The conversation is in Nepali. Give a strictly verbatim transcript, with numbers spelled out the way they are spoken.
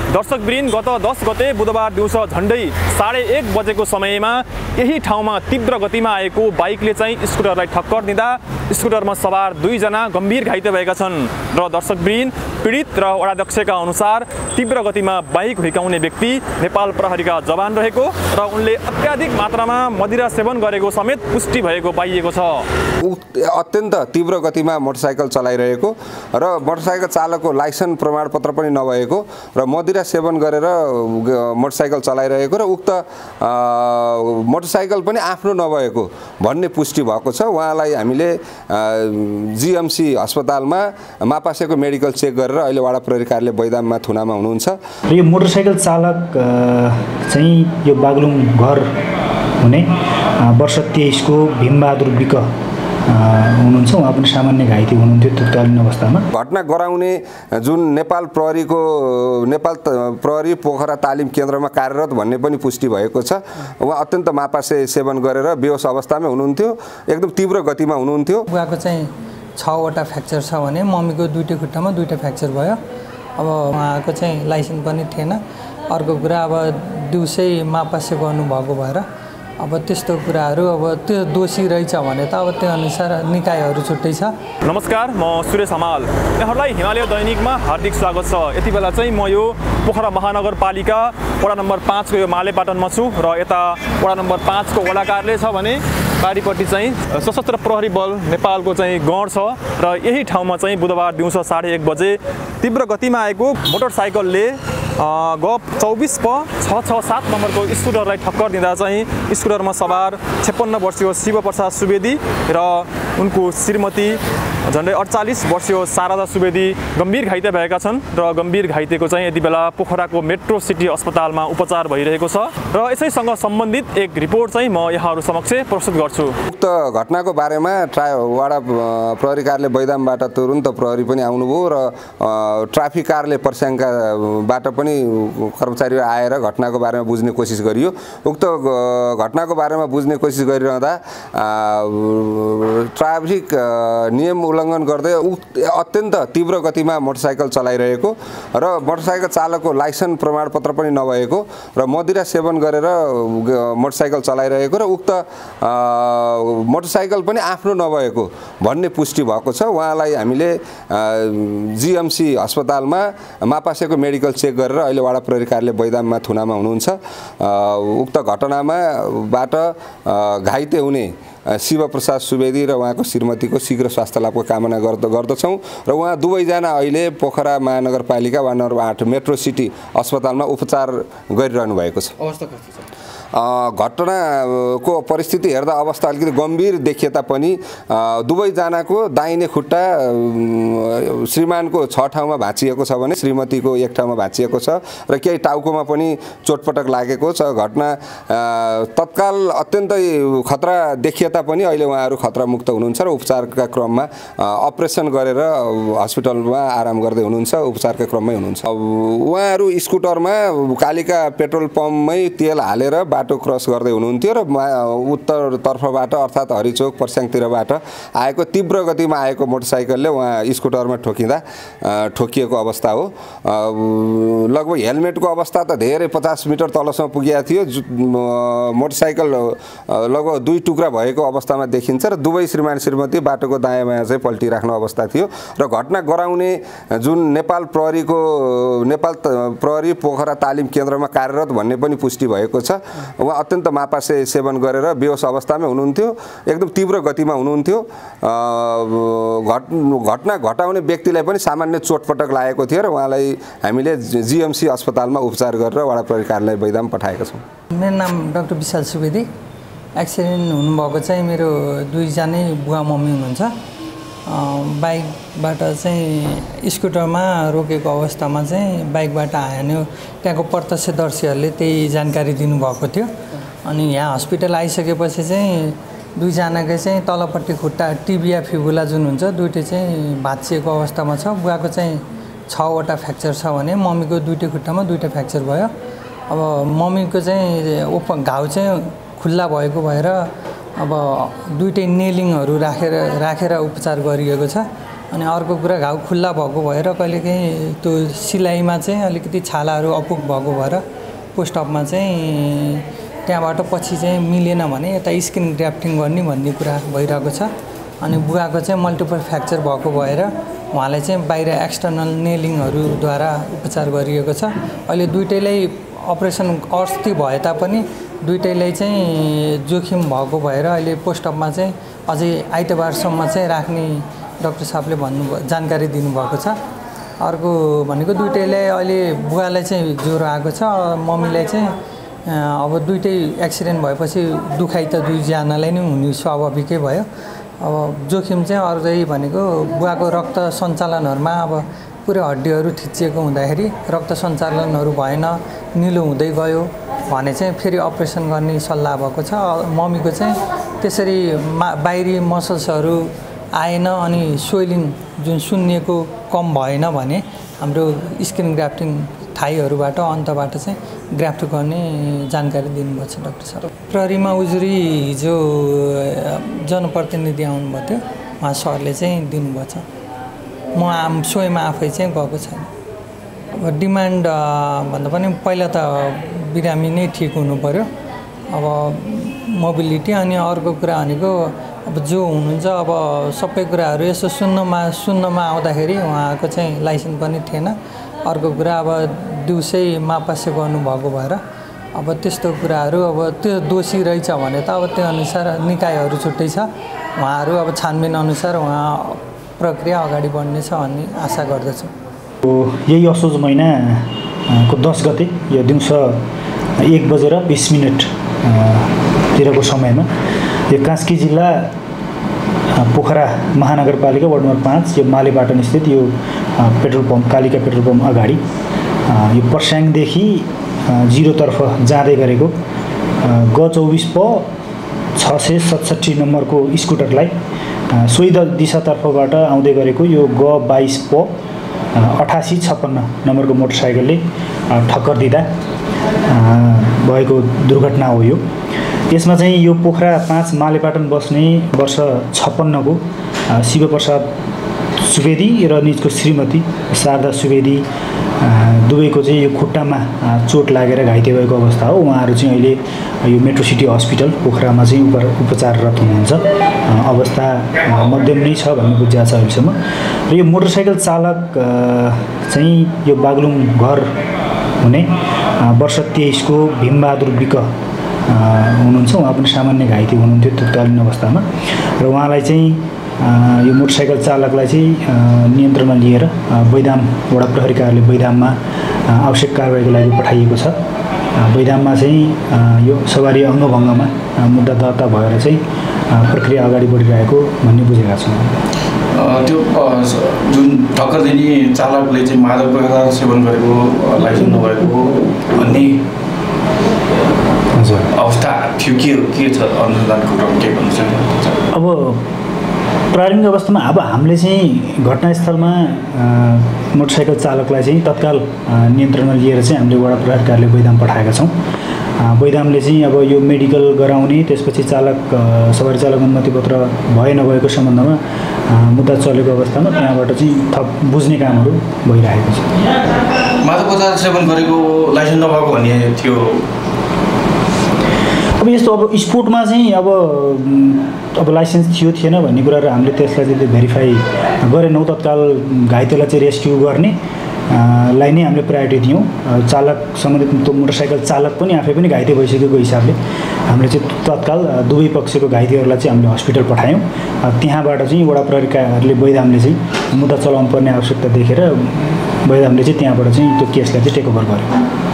दर्शकवृन्द गत दस गते बुधबार दिउँसो झन्डै साढे एक बजेको समयमा यही ठाउँमा तीव्र गतिमा आएको बाइकले चाहिँ स्कुटरलाई ठक्कर दिँदा स्कुटरमा सवार दुईजना गम्भीर घाइते भएका छन् र दर्शकवृन्द पीडित र वडाध्यक्षका अनुसार तीव्र गतिमा बाइक हुर्काउने व्यक्ति नेपाल प्रहरीका जवान रहेको र उनले अत्याधिक मात्रामा मदिरा सेवन गरेको समेत पुष्टि भएको पाइएको छ। अत्यन्त तीव्र गतिमा मोटरसाइकल चलाइरहेको र मोटरसाइकल चालकको लाइसेन्स प्रमाणपत्र पनि नभएको र मदिरा सेवन गरेर मोटरसाइकल चलाइरहेको र उक्त मोटरसाइकल पनि आफ्नो नभएको भन्ने पुष्टि भएको छ। उहाँलाई हामीले जीएमसी अस्पतालमा मापासेको मेडिकल चेक गरेर अहिले वडा प्रहरी कार्यालय बैदाममा थुनामा हुनुहुन्छ। यो मोटरसाइकल चालक चाहिँ यो बागलुङ घर हुने वर्ष तेइस को भीमबहादुर विक हुनुहुन्छ। उहाँ पनि सामान्य घाइते हुनुहुन्थ्यो तत्कालीन अवस्थामा। घटना गराउने जुन नेपाल प्रहरीको नेपाल प्रहरी पोखरा तालिम केन्द्रमा कार्यरत भन्ने पनि पुष्टि भएको छ। उहाँ अत्यन्त मापासे सेवन गरेर बेहोस अवस्थामै हुनुहुन्थ्यो, एकदम तीव्र गतिमा हुनुहुन्थ्यो। उहाँको चाहिँ छवटा फ्र्याक्चर छ भने मम्मीको दुईटै खुट्टामा दुईटा फ्र्याक्चर भयो। अब उहाँको चाहिँ लाइसेन्स पनि थिएन। अर्को कुरा अब दिउँसै मापासे गर्नुभएको भएर अब त्यस्तो कुराहरू अब त्यो दोषी रहेछ भने त अब त्यो अनुसार निकायहरू छुट्टै छ। नमस्कार, म सुरेश हमाल। यहाँहरूलाई हिमालय दैनिकमा हार्दिक स्वागत छ। यति बेला चाहिँ म यो पोखरा महानगरपालिका वडा नम्बर पाँचको यो मालेपाटनमा छु र यता वडा नम्बर पाँचको वडा कार्यालय छ भने पारिपट्टि चाहिँ सशस्त्र प्रहरी बल नेपालको चाहिँ गढ छ र यही ठाउँमा चाहिँ बुधबार दिउँसो साढे एक बजे तीव्र गतिमा आएको मोटरसाइकलले ग चौबिस प छ छ सात नम्बरको स्कुटरलाई ठक्कर दिँदा चाहिँ स्कुटरमा सवार छप्पन्न वर्षीय शिव प्रसाद सुवेदी र उनको श्रीमती झन्डै अडचालिस वर्षीय शारदा सुवेदी गम्भीर घाइते भएका छन् र गम्भीर घाइतेको चाहिँ यति बेला पोखराको मेट्रो सिटी अस्पतालमा उपचार भइरहेको छ र यसैसँग सम्बन्धित एक रिपोर्ट चाहिँ म यहाँहरू समक्ष प्रस्तुत गर्छु। उक्त घटनाको बारेमा ट्रा वडा प्रहरी कार्यालय बैदामबाट तुरुन्त प्रहरी पनि आउनुभयो र ट्राफिक कार्यालय पर्स्याङकाबाट पनि कर्मचारीहरू आएर घटनाको बारेमा बुझ्ने कोसिस गरियो। उक्त घटनाको बारेमा बुझ्ने कोसिस गरिरहँदा ट्राफिक नियम उल्लङ्घन गर्दै अत्यन्त तीव्र गतिमा मोटरसाइकल चलाइरहेको र मोटरसाइकल चालकको लाइसेन्स प्रमाणपत्र पनि नभएको र मदिरा सेवन गरेर मोटरसाइकल चलाइरहेको र उक्त मोटरसाइकल पनि आफ्नो नभएको भन्ने पुष्टि भएको छ। उहाँलाई हामीले जीएमसी अस्पतालमा मापासेको मेडिकल चेक गरेर अहिले वडा प्रहरी कार्यालय बैदाममा थुनामा हुनुहुन्छ। उक्त घटनामा बाट घाइते हुने शिव प्रसाद सुवेदी र उहाँको श्रीमतीको शीघ्र स्वास्थ्य लाभको कामना गर्दछौँ र उहाँ दुवैजना अहिले पोखरा महानगरपालिका वार्ड नम्बर आठ मेट्रो सिटी अस्पतालमा उपचार गरिरहनु भएको छ। अवस्था कस्तो छ? घटनाको परिस्थिति हेर्दा अवस्था अलिकति गम्भीर देखिए तापनि दुवैजनाको दाहिने खुट्टा श्रीमानको छ ठाउँमा भाँचिएको छ भने श्रीमतीको एक ठाउँमा भाँचिएको छ र केही टाउकोमा पनि चोटपटक लागेको छ। घटना तत्काल अत्यन्तै खतरा देखिए तापनि अहिले उहाँहरू खतरामुक्त हुनुहुन्छ र उपचारका क्रममा अपरेसन गरेर हस्पिटलमा आराम गर्दै हुनुहुन्छ, उपचारका क्रममै हुनुहुन्छ। उहाँहरू स्कुटरमा कालिका पेट्रोल पम्पमै तेल हालेर बाटो क्रस गर्दै हुनुहुन्थ्यो र उत्तरतर्फबाट अर्थात् हरिचोक पर्स्याङतिरबाट आएको तीव्र गतिमा आएको मोटरसाइकलले उहाँ स्कुटरमा ठोकिँदा ठोकिएको अवस्था हो। लगभग हेलमेटको अवस्था त धेरै पचास मिटर तलसम्म पुगेको थियो। मोटरसाइकल लगभग दुई टुक्रा भएको अवस्थामा देखिन्छ र दुवै श्रीमान श्रीमती बाटोको दायाँ बायाँ चाहिँ पल्टिराख्ने अवस्था थियो र घटना गराउने जुन नेपाल प्रहरीको नेपाल प्रहरी पोखरा तालिम केन्द्रमा कार्यरत भन्ने पनि पुष्टि भएको छ। उहाँ अत्यन्त मापासे सेवन गरेर बेहोस अवस्थामै हुनुहुन्थ्यो, एकदम तीव्र गतिमा हुनुहुन्थ्यो। घटना घटाउने व्यक्तिलाई पनि सामान्य चोटपटक लागेको थियो र उहाँलाई हामीले जीएमसी अस्पतालमा उपचार गरेर वडा प्रहरी कार्यालय बैदाम पठाएका छौँ। मेरो नाम डाक्टर विशाल सुवेदी। एक्सिडेन्ट हुनुभएको चाहिँ मेरो दुईजनै बुवा मम्मी हुनुहुन्छ। बाइकबाट चाहिँ स्कुटरमा रोकेको अवस्थामा चाहिँ बाइकबाट हान्यो। त्यहाँको प्रत्यक्षदर्शीहरूले त्यही जानकारी दिनुभएको थियो। अनि यहाँ हस्पिटल आइसकेपछि चाहिँ दुईजनाकै चाहिँ तलपट्टि खुट्टा टिबिया फिबुला जुन हुन्छ दुईटै चाहिँ भाँचिएको अवस्थामा छ। बुवाको चाहिँ छवटा फ्र्याक्चर छ भने मम्मीको दुईटै खुट्टामा दुईटा फ्र्याक्चर भयो। अब मम्मीको चाहिँ ओप घाउ चाहिँ खुल्ला भएको भएर अब दुईटै नेलिङहरू राखेर राखेर उपचार गरिएको छ। अनि अर्को कुरा घाउ खुल्ला भएको भएर कहिलेकाहीँ त्यो सिलाइमा चाहिँ अलिकति छालाहरू अपुग भएको भएर पोस्टअपमा चाहिँ त्यहाँबाट पछि चाहिँ मिलेन भने यता स्किन ग्राफ्टिङ गर्ने भन्ने कुरा भइरहेको छ। अनि बुवाको चाहिँ मल्टिपल फ्र्याक्चर भएको भएर उहाँलाई चाहिँ बाहिर एक्सटर्नल नेलिङहरूद्वारा उपचार गरिएको छ। अहिले दुइटैलाई अपरेसन अस्ति भए तापनि दुइटैलाई चाहिँ जोखिम भएको भएर अहिले पोस्टअपमा चाहिँ अझै आइतबारसम्म चाहिँ राख्ने डाक्टर साहबले भन्नु जानकारी दिनुभएको छ। अर्को भनेको दुइटैलाई अहिले बुवालाई चाहिँ ज्वरो आएको छ, मम्मीलाई चाहिँ अब दुइटै एक्सिडेन्ट भएपछि दुखाइ त दुईजनालाई नै हुने स्वाभाविकै भयो। अब जोखिम चाहिँ अझै भनेको बुवाको रक्त सञ्चालनहरूमा अब पुरै हड्डीहरू थिचिएको हुँदाखेरि रक्त सञ्चालनहरू भएन, निलो हुँदै गयो भने चाहिँ फेरि अपरेसन गर्ने सल्लाह भएको छ। मम्मीको चाहिँ त्यसरी मा बाहिरी मसल्सहरू आएन अनि सोइलिङ जुन सुन्निएको कम भएन भने हाम्रो स्किन ग्राफ्टिङ थाइहरूबाट अन्तबाट चाहिँ ग्राफ्ट गर्ने जानकारी दिनुभएको छ डाक्टर साहब। प्रहरीमा उजुरी हिजो जनप्रतिनिधि आउनुभएको थियो, उहाँ सरले चाहिँ दिनुभएको छ। म आम स्वयंमा आफै चाहिँ गएको छैन। अब डिमान्ड भन्दा पनि पहिला त बिरामी नै ठिक हुनु पऱ्यो, अब मोबिलिटी। अनि अर्को कुरा भनेको अब जो हुनुहुन्छ अब सबै कुराहरू यसो सुन्नमा सुन्नमा आउँदाखेरि उहाँको चाहिँ लाइसेन्स पनि थिएन। अर्को कुरा अब दिउँसै मापासे गर्नुभएको भएर अब त्यस्तो कुराहरू अब त्यो दोषी रहेछ भने त अब त्यो अनुसार निकायहरू छुट्टै छ, उहाँहरू अब छानबिन अनुसार उहाँ प्रक्रिया अगाडि बढ्नेछ भन्ने आशा गर्दछु। यही असोज महिनाको दस गते यो दिउँसो एक बजेर बिस मिनटतिरको समयमा यो कास्की जिल्ला पोखरा महानगरपालिका वार्ड नम्बर पाँच यो मालेपाटन स्थित यो petrol pump Kalika petrol pump अगाडि यो पर्स्याङदेखि जिरोतर्फ जाँदै गरेको ग चौबिस प छ सय सतसट्ठी नम्बरको स्कुटरलाई सोही दिशातर्फबाट आउँदै गरेको यो ग बाइस प अठासी छप्पन्न नम्बरको मोटरसाइकलले ठक्कर दिँदा भएको दुर्घटना हो यो। यसमा चाहिँ यो पोखरा पाँच मालेपाटन बस्ने वर्ष छप्पन्नको शिवप्रसाद सुवेदी र निजको श्रीमती शारदा सुवेदी दुवैको चाहिँ यो खुट्टामा चोट लागेर घाइते भएको अवस्था हो। उहाँहरू चाहिँ अहिले यो मेट्रो सिटी हस्पिटल पोखरामा चाहिँ उप उपचाररत हुनुहुन्छ। अवस्था मध्यम नै छ भन्ने बुझिएको छ अहिलेसम्म। र यो मोटरसाइकल चालक चाहिँ यो बागलुङ घर हुने वर्ष तेइसको भीमबहादुर विक हुनुहुन्छ। उहाँ पनि सामान्य घाइते हुनुहुन्थ्यो तत्कालीन अवस्थामा र उहाँलाई चाहिँ यो मोटरसाइकल चालकलाई चाहिँ नियन्त्रणमा लिएर बैदाम वडा प्रहरी कार्यालय बैदाममा आवश्यक कारबाहीको लागि पठाइएको छ। बैदाममा चाहिँ यो सवारी अङ्गभङ्गमा मुद्दा दर्ता भएर चाहिँ प्रक्रिया अगाडि बढिरहेको भन्ने बुझेका छौँ। त्यो जुन ठक्कर दिने चालकले चाहिँ मादक पदार्थ सेवन गरेको लाइसेन्स नभएको भन्ने हजुर अवस्था थियो के के छ अनुसन्धानको क्रम के भन्छ? अब प्रारम्भिक अवस्थामा अब हामीले चाहिँ घटनास्थलमा मोटरसाइकल चालकलाई चाहिँ तत्काल नियन्त्रणमा लिएर चाहिँ हामीले वडा प्रहरी कार्यालय बैदाम पठाएका छौँ। बैदामले चाहिँ अब यो मेडिकल गराउने त्यसपछि चालक सवारी चालक अनुमति पत्र भए नभएको सम्बन्धमा मुद्दा चलेको अवस्थामा त्यहाँबाट चाहिँ थप बुझ्ने कामहरू भइरहेको छ। मादक पदार्थ सेवन गरेको लाइसेन्स नभएको भन्ने थियो। अब यस्तो अब स्पोर्टमा चाहिँ अब अब लाइसेन्स थियो थिएन भन्ने कुराहरू हामीले त्यसलाई चाहिँ भेरिफाई गरेनौँ। तत्काल घाइतेलाई चाहिँ रेस्क्यु गर्ने लाई नै हामीले प्रायोरिटी दियौँ। चालक सम्बन्धित त्यो मोटरसाइकल चालक पनि आफै पनि घाइते भइसकेको हिसाबले हामीले चाहिँ तत्काल दुवै पक्षको घाइतेहरूलाई चाहिँ हामीले हस्पिटल पठायौँ। त्यहाँबाट चाहिँ वडा प्रहरी कार्यालय बैदामले चाहिँ मुद्दा चलाउनु पर्ने आवश्यकता देखेर बैदामले चाहिँ त्यहाँबाट चाहिँ त्यो केसलाई चाहिँ टेक ओभर गर्यो।